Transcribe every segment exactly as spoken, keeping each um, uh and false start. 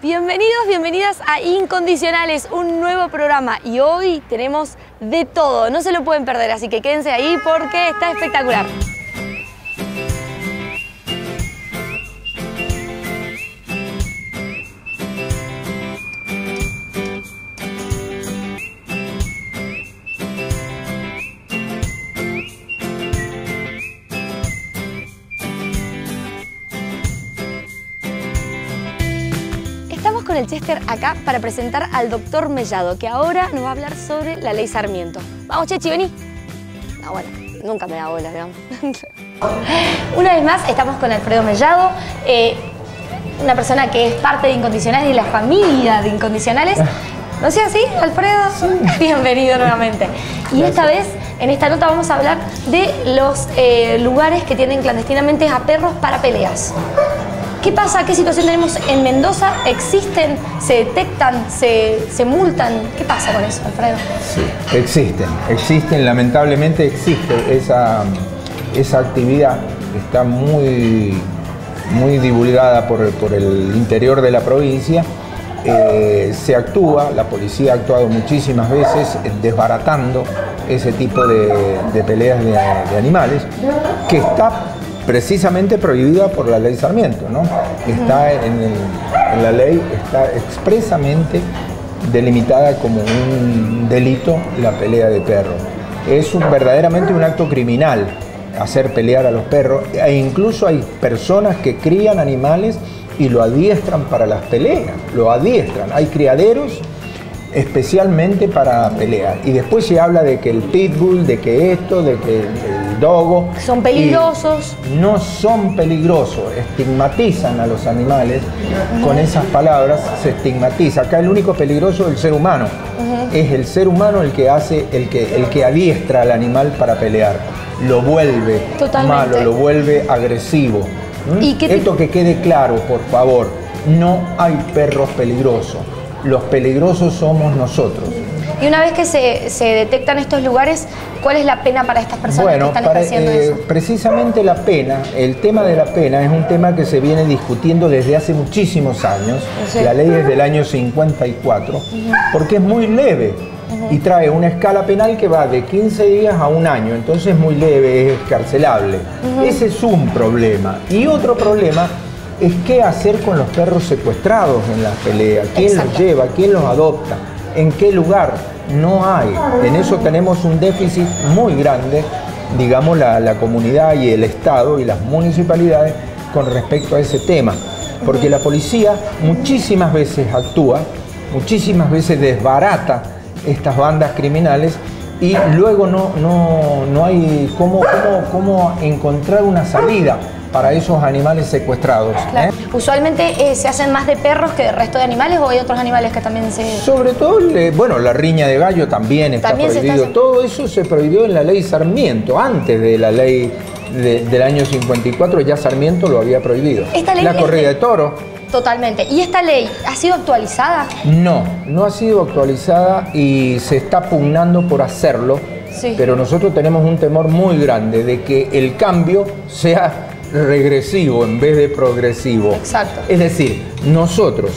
Bienvenidos, bienvenidas a Incondicionales, un nuevo programa y hoy tenemos de todo, no se lo pueden perder, así que quédense ahí porque está espectacular. Estamos con el Chester acá para presentar al doctor Mellado, que ahora nos va a hablar sobre la ley Sarmiento. Vamos, Chechi, vení. No, bueno, nunca me da bola, digamos. Una vez más, estamos con Alfredo Mellado, eh, una persona que es parte de Incondicionales y la familia de Incondicionales. ¿No es así, Alfredo? Sí. Bienvenido nuevamente. Y Gracias. Esta vez, en esta nota, vamos a hablar de los eh, lugares que tienen clandestinamente a perros para peleas. ¿Qué pasa? ¿Qué situación tenemos en Mendoza? ¿Existen? ¿Se detectan? ¿Se, se multan? ¿Qué pasa con eso, Alfredo? Sí, existen, existen, lamentablemente existe esa, esa actividad, está muy, muy divulgada por, por el interior de la provincia. Eh, se actúa, la policía ha actuado muchísimas veces desbaratando ese tipo de, de peleas de, de animales, que está precisamente prohibida por la ley Sarmiento, ¿no? Está en, el, en la ley, está expresamente delimitada como un delito la pelea de perros. Es un, verdaderamente un acto criminal hacer pelear a los perros, e incluso hay personas que crían animales y lo adiestran para las peleas, lo adiestran. Hay criaderos especialmente para pelear. Y después se habla de que el pitbull, de que esto, de que el dogo... Son peligrosos. No son peligrosos, estigmatizan a los animales uh-huh. con esas palabras, se estigmatiza. Acá el único peligroso es el ser humano. Uh-huh. Es el ser humano el que hace, el que, el que adiestra al animal para pelear. Lo vuelve Totalmente. malo, lo vuelve agresivo. ¿Mm? ¿Y qué Esto que quede claro, por favor, no hay perros peligrosos. Los peligrosos somos nosotros. Y una vez que se, se detectan estos lugares, ¿cuál es la pena para estas personas bueno, que están para, ejerciendo eh, eso? Precisamente la pena, el tema de la pena es un tema que se viene discutiendo desde hace muchísimos años. Sí. La ley es del año cincuenta y cuatro, uh-huh. porque es muy leve uh-huh. y trae una escala penal que va de quince días a un año, entonces es muy leve, es escarcelable. Uh-huh. Ese es un problema. Y otro problema es qué hacer con los perros secuestrados en las peleas, quién Exacto. los lleva, quién los adopta, en qué lugar. No hay. En eso tenemos un déficit muy grande, digamos, la, la comunidad y el Estado y las municipalidades con respecto a ese tema. Porque la policía muchísimas veces actúa, muchísimas veces desbarata estas bandas criminales y luego no, no, no hay cómo, cómo, cómo encontrar una salida para esos animales secuestrados. Claro. ¿eh? Usualmente eh, se hacen más de perros que de resto de animales, o hay otros animales que también se... Sobre todo, eh, bueno, la riña de gallo también está ¿También prohibido. Está... Todo eso se prohibió en la ley Sarmiento, antes de la ley de, del año cincuenta y cuatro ya Sarmiento lo había prohibido. Esta ley la corrida es... de toros. Totalmente. ¿Y esta ley ha sido actualizada? No, no ha sido actualizada y se está pugnando por hacerlo, sí. pero nosotros tenemos un temor muy grande de que el cambio sea regresivo en vez de progresivo. Exacto. Es decir, nosotros,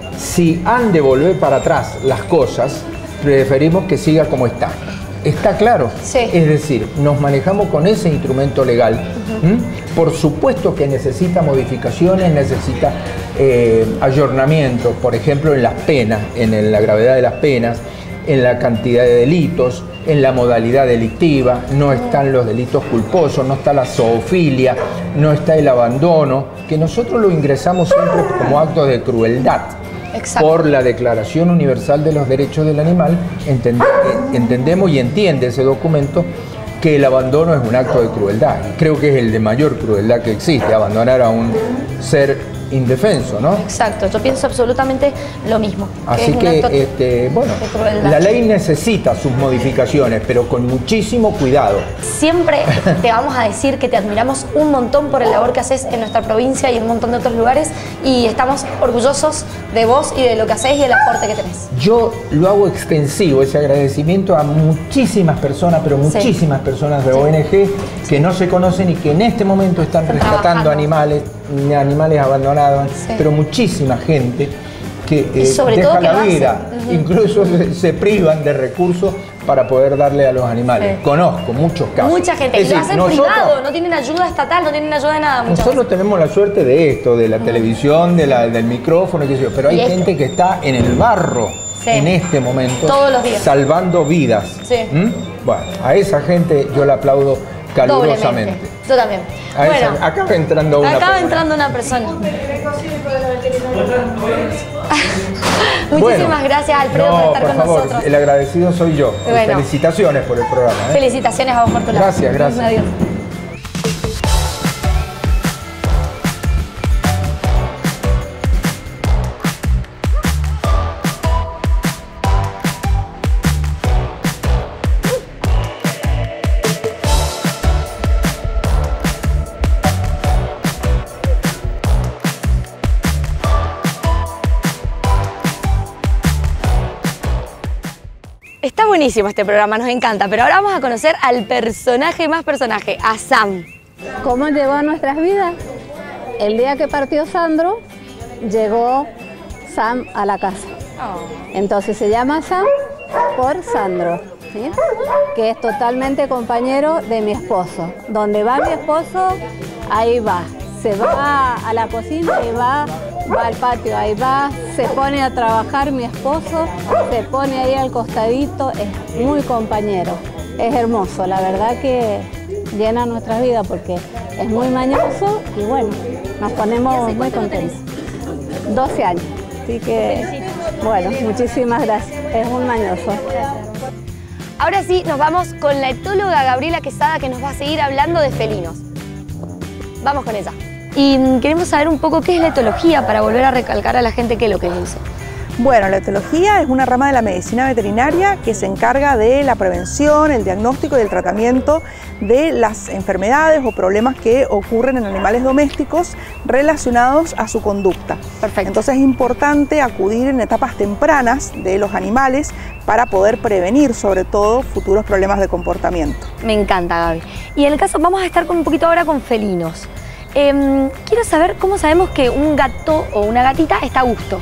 si han de volver para atrás las cosas, preferimos que siga como está. ¿Está claro? Sí. Es decir, nos manejamos con ese instrumento legal. Uh-huh. ¿Mm? Por supuesto que necesita modificaciones, necesita eh, ayornamientos, por ejemplo, en las penas, en la gravedad de las penas, en la cantidad de delitos, en la modalidad delictiva, no están los delitos culposos, no está la zoofilia, no está el abandono, que nosotros lo ingresamos siempre como actos de crueldad. Exacto. Por la Declaración Universal de los Derechos del Animal, entend entendemos y entiende ese documento que el abandono es un acto de crueldad. Y creo que es el de mayor crueldad que existe, abandonar a un ser indefenso, ¿no? Exacto, yo pienso absolutamente lo mismo. Así que, que este, bueno, la ley necesita sus modificaciones, pero con muchísimo cuidado. Siempre te vamos a decir que te admiramos un montón por el labor que haces en nuestra provincia y en un montón de otros lugares, y estamos orgullosos de vos y de lo que haces y del aporte que tenés. Yo lo hago extensivo, ese agradecimiento a muchísimas personas, pero muchísimas sí. personas de sí. O N G que no se conocen y que en este momento están, están rescatando trabajando. animales, animales abandonados, sí. pero muchísima gente que eh, sobre deja todo que la lo vida, hacen. Uh-huh. incluso se, se privan de recursos para poder darle a los animales. Sí. Conozco muchos casos. Mucha gente, Es y lo decir, hacen nosotros, privado, no tienen ayuda estatal, no tienen ayuda de nada. Muchas nosotros veces. tenemos la suerte de esto, de la uh-huh. televisión, de la, del micrófono, qué sé yo, pero hay Y gente este. que está en el barro Sí. en este momento, todos los días, salvando vidas. Sí. ¿Mm? Bueno, a esa gente yo la aplaudo calurosamente. Doblemente. Yo también. A Bueno, esa, acaba entrando una acaba persona. entrando una persona. Muchísimas Bueno, gracias, Alfredo, no, por estar por con favor, nosotros. El agradecido soy yo. Bueno. Felicitaciones por el programa. ¿eh? Felicitaciones a vos por tu labor. Gracias, gracias. Adiós. Está buenísimo este programa, nos encanta, pero ahora vamos a conocer al personaje más personaje, a Sam. ¿Cómo llegó a nuestras vidas? El día que partió Sandro, llegó Sam a la casa. Oh. Entonces se llama Sam por Sandro, ¿sí? Que es totalmente compañero de mi esposo. Donde va mi esposo, ahí va. Se va a la cocina y va, va al patio, ahí va, se pone a trabajar mi esposo, se pone ahí al costadito, es muy compañero, es hermoso, la verdad que llena nuestras vidas porque es muy mañoso y bueno, nos ponemos muy contentos. doce años, así que bueno, muchísimas gracias, es un mañoso. Ahora sí, nos vamos con la etóloga Gabriela Quesada, que nos va a seguir hablando de felinos. Vamos con ella. Y queremos saber un poco qué es la etología, para volver a recalcar a la gente qué es lo que es eso. Bueno, la etología es una rama de la medicina veterinaria que se encarga de la prevención, el diagnóstico y el tratamiento de las enfermedades o problemas que ocurren en animales domésticos relacionados a su conducta. Perfecto. Entonces es importante acudir en etapas tempranas de los animales para poder prevenir, sobre todo, futuros problemas de comportamiento. Me encanta, Gaby. Y en el caso, vamos a estar con un poquito ahora con felinos. Eh, quiero saber cómo sabemos que un gato o una gatita está a gusto.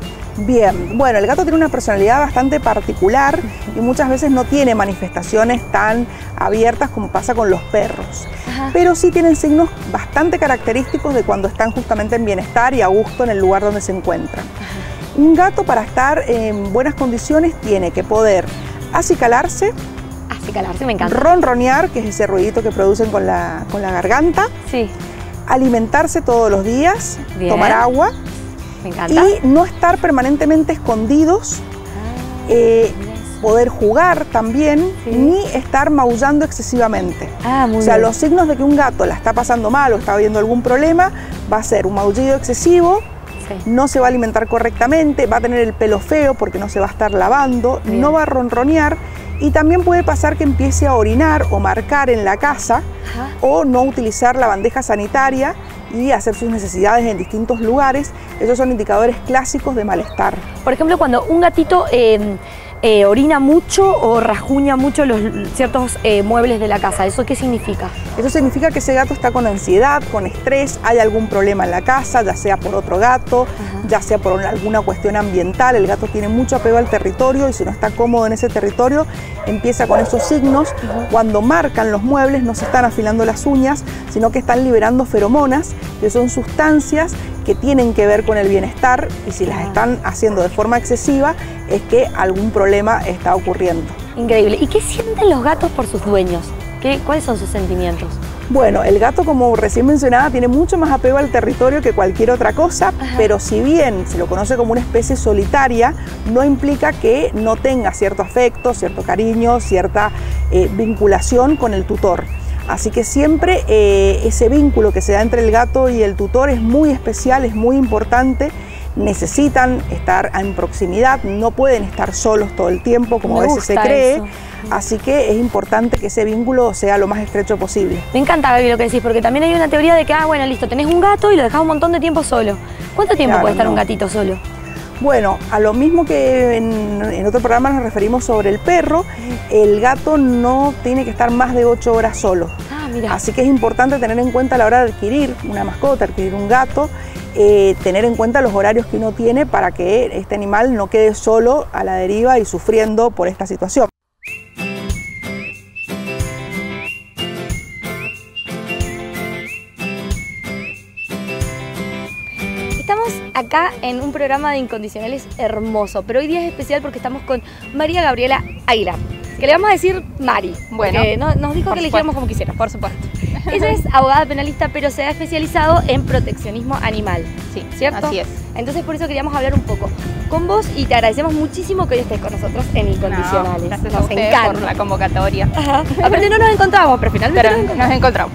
Bien, bueno, el gato tiene una personalidad bastante particular y muchas veces no tiene manifestaciones tan abiertas como pasa con los perros. Ajá. Pero sí tienen signos bastante característicos de cuando están justamente en bienestar y a gusto en el lugar donde se encuentran. Ajá. Un gato, para estar en buenas condiciones, tiene que poder acicalarse, acicalarse, me encanta, ronronear, que es ese ruidito que producen con la, con la garganta, sí, alimentarse todos los días, bien, tomar agua. Me encanta. Y no estar permanentemente escondidos, ah, eh, poder jugar también, sí, ni estar maullando excesivamente. Ah, muy o sea, bien. Los signos de que un gato la está pasando mal o está habiendo algún problema va a ser un maullido excesivo, sí, no se va a alimentar correctamente, va a tener el pelo feo porque no se va a estar lavando, bien, no va a ronronear. Y también puede pasar que empiece a orinar o marcar en la casa, ajá, o no utilizar la bandeja sanitaria y hacer sus necesidades en distintos lugares. Esos son indicadores clásicos de malestar. Por ejemplo, cuando un gatito eh, eh, orina mucho o rasguña mucho los ciertos eh, muebles de la casa, ¿eso qué significa? Eso significa que ese gato está con ansiedad, con estrés, hay algún problema en la casa, ya sea por otro gato, ajá, ya sea por alguna cuestión ambiental. El gato tiene mucho apego al territorio y si no está cómodo en ese territorio, empieza con esos signos. Uh-huh. Cuando marcan los muebles no se están afilando las uñas, sino que están liberando feromonas, que son sustancias que tienen que ver con el bienestar, y si las están haciendo de forma excesiva es que algún problema está ocurriendo. Increíble. ¿Y qué sienten los gatos por sus dueños? ¿Qué, ¿Cuáles son sus sentimientos? Bueno, el gato, como recién mencionaba, tiene mucho más apego al territorio que cualquier otra cosa, ajá, pero si bien se lo conoce como una especie solitaria, no implica que no tenga cierto afecto, cierto cariño, cierta eh, vinculación con el tutor. Así que siempre eh, ese vínculo que se da entre el gato y el tutor es muy especial, es muy importante. Necesitan estar en proximidad, no pueden estar solos todo el tiempo como a veces se cree. Eso. Así que es importante que ese vínculo sea lo más estrecho posible. Me encanta, Gaby, lo que decís, porque también hay una teoría de que, ah, bueno, listo, tenés un gato y lo dejás un montón de tiempo solo. ¿Cuánto tiempo, claro, puede estar no. un gatito solo? Bueno, a lo mismo que en, en otro programa nos referimos sobre el perro, el gato no tiene que estar más de ocho horas solo. Ah, Mirá. Así que es importante tener en cuenta a la hora de adquirir una mascota, adquirir un gato, eh, tener en cuenta los horarios que uno tiene para que este animal no quede solo a la deriva y sufriendo por esta situación. Estamos acá en un programa de Incondicionales hermoso, pero hoy día es especial porque estamos con María Gabriela Aguilar, que le vamos a decir Mari. Bueno, no, nos dijo que le dijéramos como quisiera. Por supuesto. Ella es abogada penalista, pero se ha especializado en proteccionismo animal. Sí, ¿cierto? así es. Entonces por eso queríamos hablar un poco con vos y te agradecemos muchísimo que hoy estés con nosotros en Incondicionales. No, gracias nos a ustedes encanta por la convocatoria. Ajá. Aparte no nos encontramos, pero finalmente Pero nos encontramos.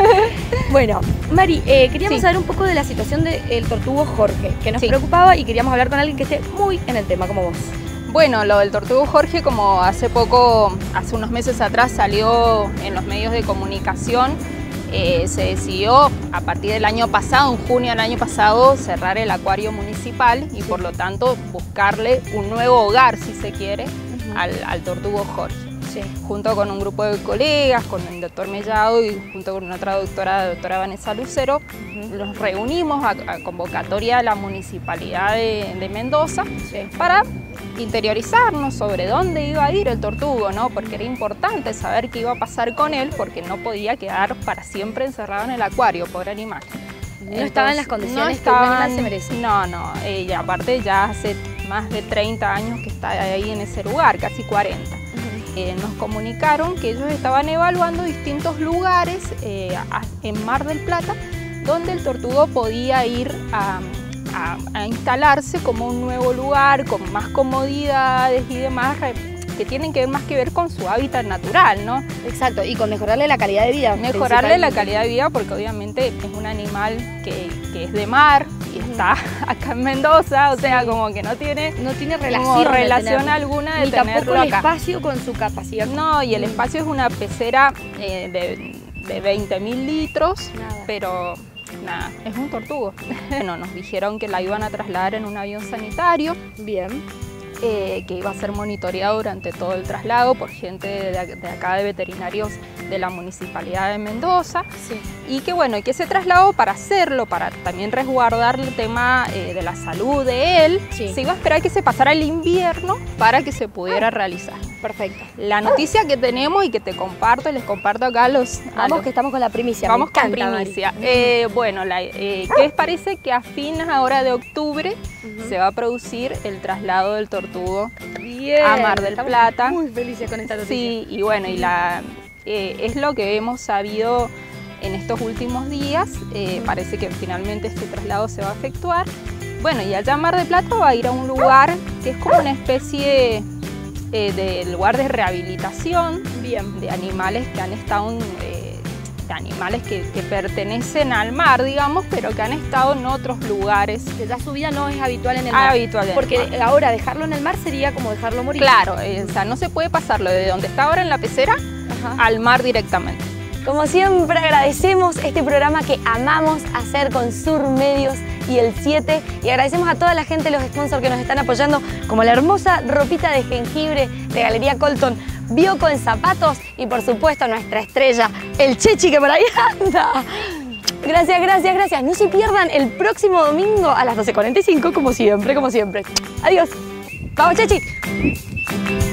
Bueno, Mari, eh, queríamos Sí. saber un poco de la situación del tortugo Jorge, que nos Sí. preocupaba y queríamos hablar con alguien que esté muy en el tema, como vos. Bueno, lo del tortugo Jorge, como hace poco, hace unos meses atrás salió en los medios de comunicación, eh, se decidió a partir del año pasado, en junio del año pasado, cerrar el acuario municipal y por lo tanto buscarle un nuevo hogar, si se quiere, uh-huh. al, al tortugo Jorge. Sí. Junto con un grupo de colegas, con el doctor Mellado y junto con otra doctora, la doctora Vanessa Lucero, uh-huh. nos reunimos a, a convocatoria de la Municipalidad de, de Mendoza sí. para interiorizarnos sobre dónde iba a ir el tortugo, ¿no? Porque era importante saber qué iba a pasar con él, porque no podía quedar para siempre encerrado en el acuario, pobre animal. No Entonces, estaba en las condiciones no que estaban, un animal se merece. No, no, eh, y aparte ya hace más de treinta años que está ahí en ese lugar, casi cuarenta. Uh-huh. eh, nos comunicaron que ellos estaban evaluando distintos lugares eh, a, en Mar del Plata, donde el tortugo podía ir a... A, a instalarse como un nuevo lugar con más comodidades y demás que tienen que ver más que ver con su hábitat natural, ¿no? Exacto, y con mejorarle la calidad de vida. Mejorarle la calidad de vida porque obviamente es un animal que, que es de mar y está acá en Mendoza, o sea, como que no tiene, no tiene relación, relación de alguna de ni tenerlo tampoco el acá. espacio con su capacidad. No, y el espacio es una pecera eh, de, de veinte mil litros, Nada. pero... Nada, es un tortugo. Bueno, nos dijeron que la iban a trasladar en un avión sanitario. Bien. Eh, que iba a ser monitoreado durante todo el traslado por gente de, de acá de veterinarios de la Municipalidad de Mendoza. Sí. Y que bueno, que ese traslado para hacerlo, para también resguardar el tema eh, de la salud de él, sí. se iba a esperar que se pasara el invierno para que se pudiera ah. realizar. Perfecto. La noticia que tenemos y que te comparto, les comparto acá a los... Vamos a los, que estamos con la primicia. Vamos Me encanta, con primicia. Eh, bueno, la, eh, ¿qué les parece que a fines ahora de octubre uh-huh. se va a producir el traslado del tortugo Bien, a Mar del Plata? Muy felices con esta noticia. Sí, y bueno, y la, eh, es lo que hemos sabido en estos últimos días. Eh, uh-huh. Parece que finalmente este traslado se va a efectuar. Bueno, y allá en Mar del Plata va a ir a un lugar que es como una especie... Eh, de lugar de rehabilitación Bien. de animales que han estado eh, de animales que, que pertenecen al mar, digamos, pero que han estado en otros lugares. Que ya su vida no es habitual en el mar. Habitual en Porque el mar. ahora dejarlo en el mar sería como dejarlo morir. Claro, eh, o sea, no se puede pasarlo de donde está ahora en la pecera Ajá. al mar directamente. Como siempre agradecemos este programa que amamos hacer con Sur Medios y el siete y agradecemos a toda la gente, los sponsors que nos están apoyando, como la hermosa ropita de jengibre de Galería Colton, Bioco en zapatos y por supuesto nuestra estrella, el Chechi, que por ahí anda. Gracias, gracias, gracias. No se pierdan el próximo domingo a las doce cuarenta y cinco, como siempre, como siempre. Adiós. Vamos, Chechi.